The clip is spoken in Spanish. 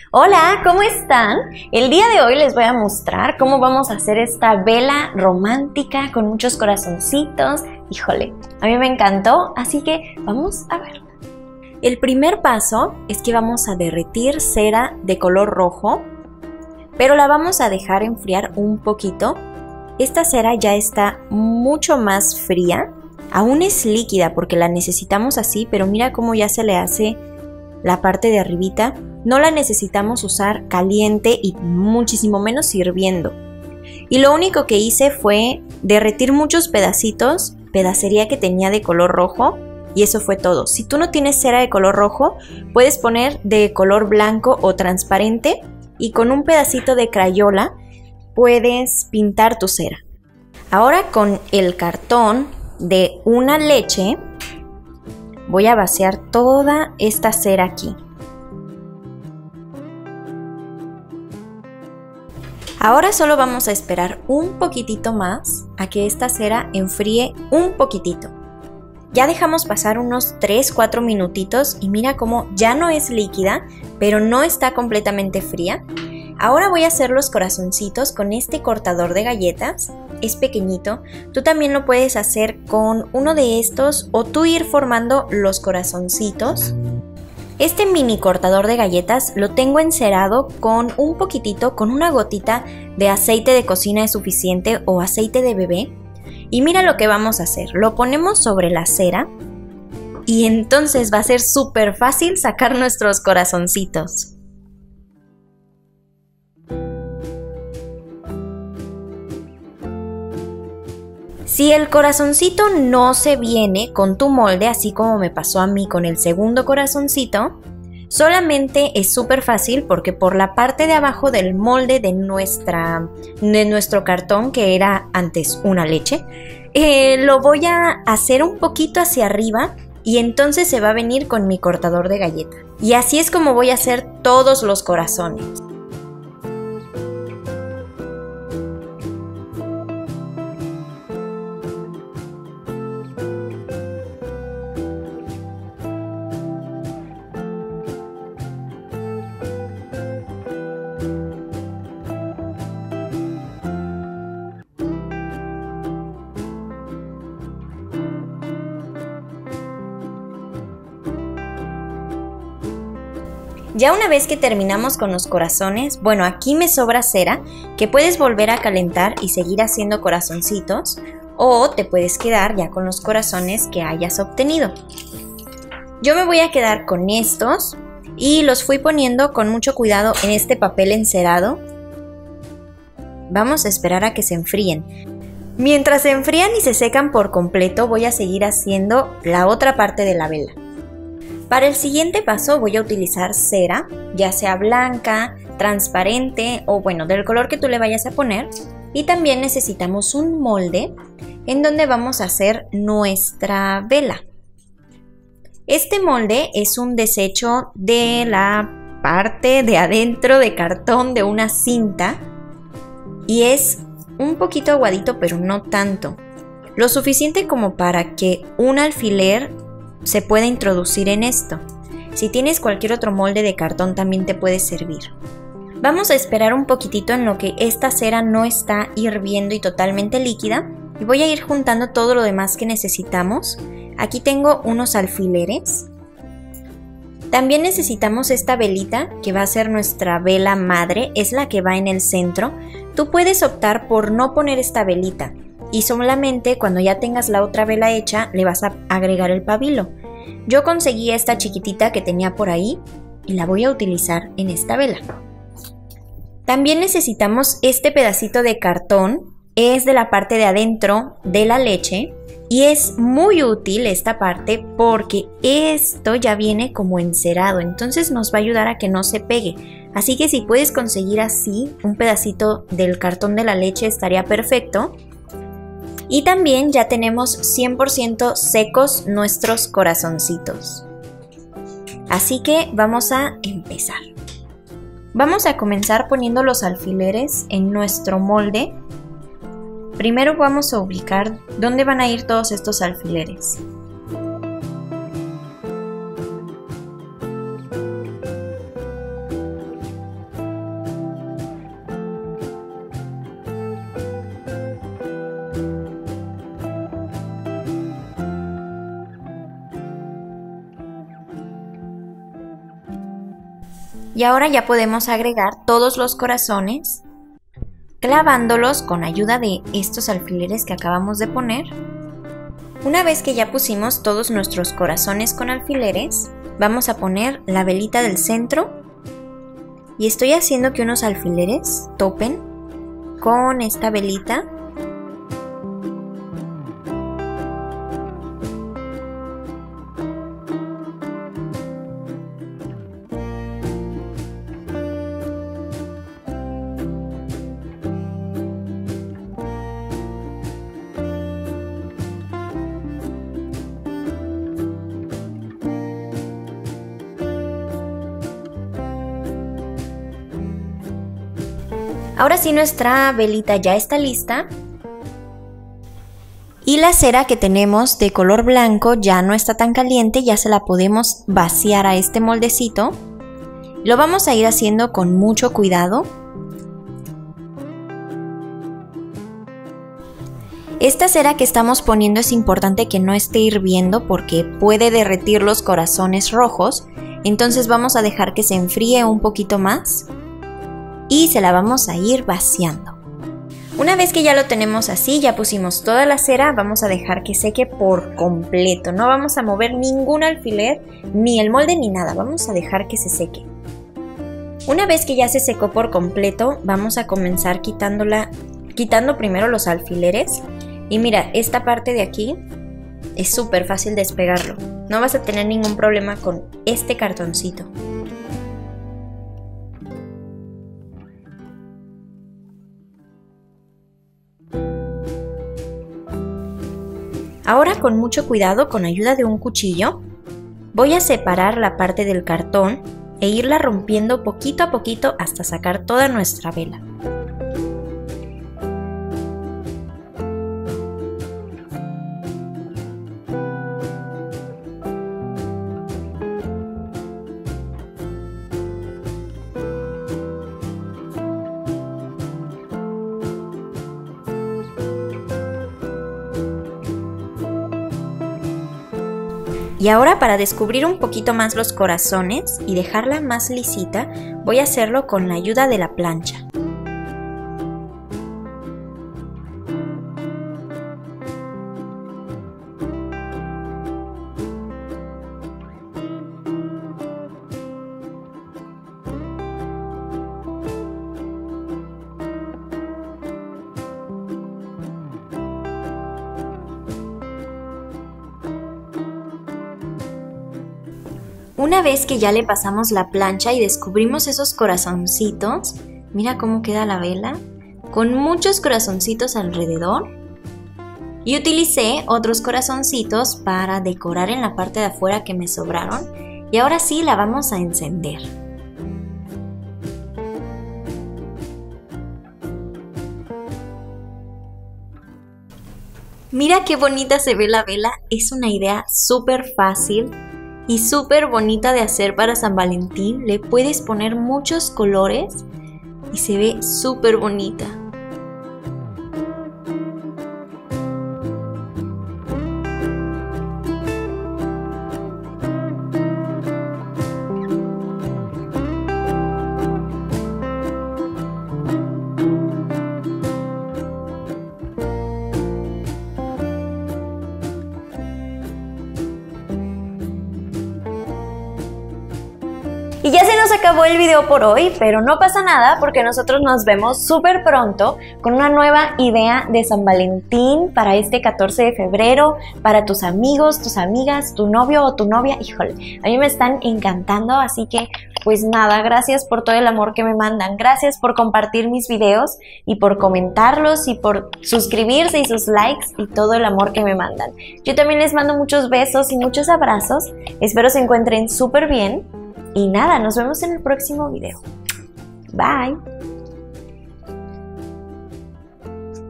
Hola, ¿cómo están? El día de hoy les voy a mostrar cómo vamos a hacer esta vela romántica con muchos corazoncitos. Híjole, a mí me encantó, así que vamos a verla. El primer paso es que vamos a derretir cera de color rojo, pero la vamos a dejar enfriar un poquito. Esta cera ya está mucho más fría, aún es líquida porque la necesitamos así, pero mira cómo ya se le hace la parte de arribita. No la necesitamos usar caliente y muchísimo menos hirviendo. Y lo único que hice fue derretir muchos pedacitos, pedacería que tenía de color rojo, y eso fue todo. Si tú no tienes cera de color rojo, puedes poner de color blanco o transparente y con un pedacito de crayola puedes pintar tu cera. Ahora con el cartón de una leche voy a vaciar toda esta cera aquí. Ahora solo vamos a esperar un poquitito más a que esta cera enfríe un poquitito. Ya dejamos pasar unos 3-4 minutitos y mira cómo ya no es líquida, pero no está completamente fría. Ahora voy a hacer los corazoncitos con este cortador de galletas. Es pequeñito, tú también lo puedes hacer con uno de estos o tú ir formando los corazoncitos. Este mini cortador de galletas lo tengo encerado con un poquitito, con una gotita de aceite de cocina es suficiente o aceite de bebé. Y mira lo que vamos a hacer, lo ponemos sobre la cera y entonces va a ser súper fácil sacar nuestros corazoncitos. Si el corazoncito no se viene con tu molde, así como me pasó a mí con el segundo corazoncito, solamente es súper fácil porque por la parte de abajo del molde de nuestro cartón, que era antes una leche, lo voy a hacer un poquito hacia arriba y entonces se va a venir con mi cortador de galleta. Y así es como voy a hacer todos los corazones. Ya una vez que terminamos con los corazones, bueno, aquí me sobra cera que puedes volver a calentar y seguir haciendo corazoncitos o te puedes quedar ya con los corazones que hayas obtenido. Yo me voy a quedar con estos y los fui poniendo con mucho cuidado en este papel encerado. Vamos a esperar a que se enfríen. Mientras se enfrían y se secan por completo, voy a seguir haciendo la otra parte de la vela. Para el siguiente paso voy a utilizar cera, ya sea blanca, transparente o bueno, del color que tú le vayas a poner. Y también necesitamos un molde en donde vamos a hacer nuestra vela. Este molde es un desecho de la parte de adentro de cartón de una cinta y es un poquito aguadito, pero no tanto. Lo suficiente como para que un alfiler se puede introducir en esto. Si tienes cualquier otro molde de cartón también te puede servir. Vamos a esperar un poquitito en lo que esta cera no está hirviendo y totalmente líquida y voy a ir juntando todo lo demás que necesitamos. Aquí tengo unos alfileres. También necesitamos esta velita que va a ser nuestra vela madre, es la que va en el centro. Tú puedes optar por no poner esta velita y solamente cuando ya tengas la otra vela hecha le vas a agregar el pabilo. Yo conseguí esta chiquitita que tenía por ahí y la voy a utilizar en esta vela. También necesitamos este pedacito de cartón, es de la parte de adentro de la leche y es muy útil esta parte porque esto ya viene como encerado, entonces nos va a ayudar a que no se pegue. Así que si puedes conseguir así un pedacito del cartón de la leche estaría perfecto. Y también ya tenemos 100% secos nuestros corazoncitos. Así que vamos a empezar. Vamos a comenzar poniendo los alfileres en nuestro molde. Primero vamos a ubicar dónde van a ir todos estos alfileres. Y ahora ya podemos agregar todos los corazones, clavándolos con ayuda de estos alfileres que acabamos de poner. Una vez que ya pusimos todos nuestros corazones con alfileres, vamos a poner la velita del centro y estoy haciendo que unos alfileres topen con esta velita. Ahora sí, nuestra velita ya está lista y la cera que tenemos de color blanco ya no está tan caliente, ya se la podemos vaciar a este moldecito. Lo vamos a ir haciendo con mucho cuidado. Esta cera que estamos poniendo es importante que no esté hirviendo porque puede derretir los corazones rojos, entonces vamos a dejar que se enfríe un poquito más y se la vamos a ir vaciando. Una vez que ya lo tenemos así, ya pusimos toda la cera, vamos a dejar que seque por completo. No vamos a mover ningún alfiler, ni el molde ni nada, vamos a dejar que se seque. Una vez que ya se secó por completo, vamos a comenzar quitando primero los alfileres. Y mira, esta parte de aquí es súper fácil despegarlo. No vas a tener ningún problema con este cartoncito. Ahora con mucho cuidado, con ayuda de un cuchillo, voy a separar la parte del cartón e irla rompiendo poquito a poquito hasta sacar toda nuestra vela. Y ahora, para descubrir un poquito más los corazones y dejarla más lisita, voy a hacerlo con la ayuda de la plancha. Una vez que ya le pasamos la plancha y descubrimos esos corazoncitos, mira cómo queda la vela, con muchos corazoncitos alrededor. Y utilicé otros corazoncitos para decorar en la parte de afuera que me sobraron. Y ahora sí la vamos a encender. Mira qué bonita se ve la vela, es una idea súper fácil y súper bonita de hacer para San Valentín. Le puedes poner muchos colores y se ve súper bonita. Y ya se nos acabó el video por hoy, pero no pasa nada porque nosotros nos vemos súper pronto con una nueva idea de San Valentín para este 14 de febrero, para tus amigos, tus amigas, tu novio o tu novia. Híjole, a mí me están encantando, así que pues nada, gracias por todo el amor que me mandan, gracias por compartir mis videos y por comentarlos y por suscribirse y sus likes y todo el amor que me mandan. Yo también les mando muchos besos y muchos abrazos, espero se encuentren súper bien. Y nada, nos vemos en el próximo video. Bye.